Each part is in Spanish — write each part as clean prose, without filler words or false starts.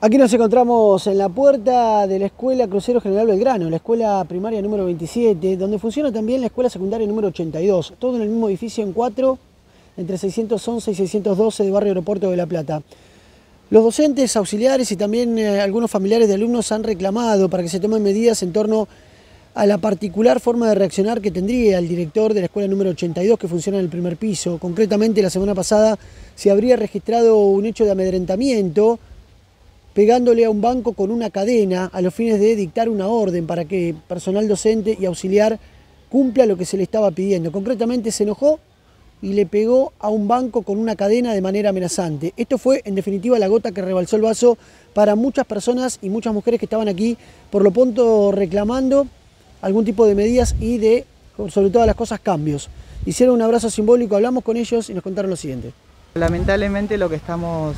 Aquí nos encontramos en la puerta de la Escuela Crucero General Belgrano, la escuela primaria número 27, donde funciona también la escuela secundaria número 82, todo en el mismo edificio en 4, entre 611 y 612 de Barrio Aeropuerto de La Plata. Los docentes, auxiliares y también algunos familiares de alumnos han reclamado para que se tomen medidas en torno a la particular forma de reaccionar que tendría el director de la escuela número 82 que funciona en el primer piso. Concretamente, la semana pasada se habría registrado un hecho de amedrentamiento pegándole a un banco con una cadena a los fines de dictar una orden para que personal docente y auxiliar cumpla lo que se le estaba pidiendo. Concretamente se enojó y le pegó a un banco con una cadena de manera amenazante. Esto fue, en definitiva, la gota que rebalsó el vaso para muchas personas y muchas mujeres que estaban aquí, por lo pronto reclamando algún tipo de medidas y de, sobre todas las cosas, cambios. Hicieron un abrazo simbólico, hablamos con ellos y nos contaron lo siguiente. Lamentablemente lo que estamos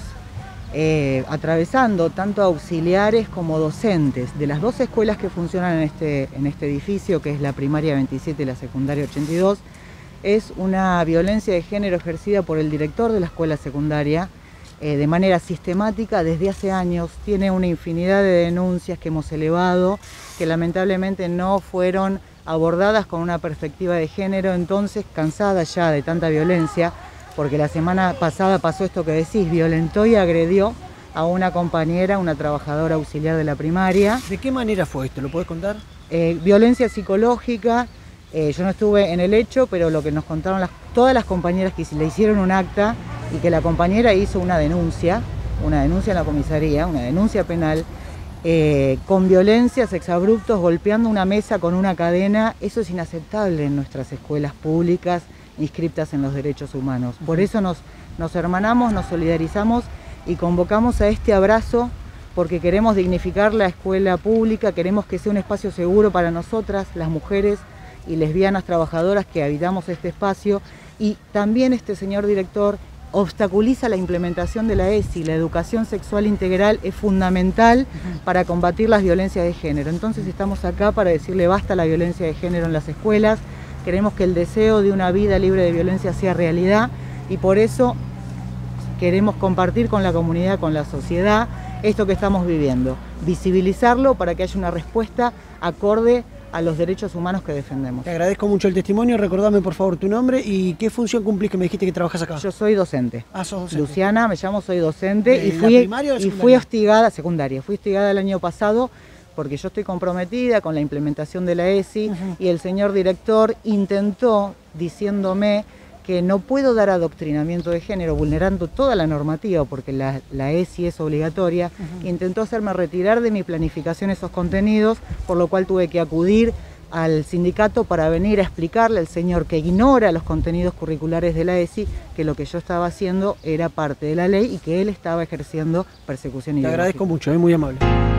atravesando, tanto auxiliares como docentes de las dos escuelas que funcionan en este edificio, que es la primaria 27 y la secundaria 82, es una violencia de género ejercida por el director de la escuela secundaria de manera sistemática desde hace años. Tiene una infinidad de denuncias que hemos elevado, que lamentablemente no fueron abordadas con una perspectiva de género. Entonces, cansada ya de tanta violencia, porque la semana pasada pasó esto que decís, violentó y agredió a una compañera, una trabajadora auxiliar de la primaria. ¿De qué manera fue esto? ¿Lo podés contar? Violencia psicológica. Yo no estuve en el hecho, pero lo que nos contaron todas las compañeras que le hicieron un acta y que la compañera hizo una denuncia en la comisaría, una denuncia penal, con violencias, exabruptos, golpeando una mesa con una cadena. Eso es inaceptable en nuestras escuelas públicas inscriptas en los derechos humanos. Por eso nos hermanamos, nos solidarizamos y convocamos a este abrazo, porque queremos dignificar la escuela pública, queremos que sea un espacio seguro para nosotras, las mujeres y lesbianas trabajadoras que habitamos este espacio. Y también este señor director obstaculiza la implementación de la ESI. La educación sexual integral es fundamental para combatir las violencias de género. Entonces estamos acá para decirle basta a la violencia de género en las escuelas. Queremos que el deseo de una vida libre de violencia sea realidad y por eso queremos compartir con la comunidad, con la sociedad, esto que estamos viviendo. Visibilizarlo para que haya una respuesta acorde a los derechos humanos que defendemos. Te agradezco mucho el testimonio. Recordame por favor tu nombre y qué función cumplís, que me dijiste que trabajas acá. Yo soy docente. Ah, sos docente. Luciana, me llamo, soy docente. ¿Y fui hostigada, secundaria, fui hostigada el año pasado porque yo estoy comprometida con la implementación de la ESI y el señor director intentó, diciéndome que no puedo dar adoctrinamiento de género, vulnerando toda la normativa, porque la ESI es obligatoria, intentó hacerme retirar de mi planificación esos contenidos, por lo cual tuve que acudir al sindicato para venir a explicarle al señor que ignora los contenidos curriculares de la ESI, que lo que yo estaba haciendo era parte de la ley y que él estaba ejerciendo persecución ideológica. Te agradezco mucho, es muy amable.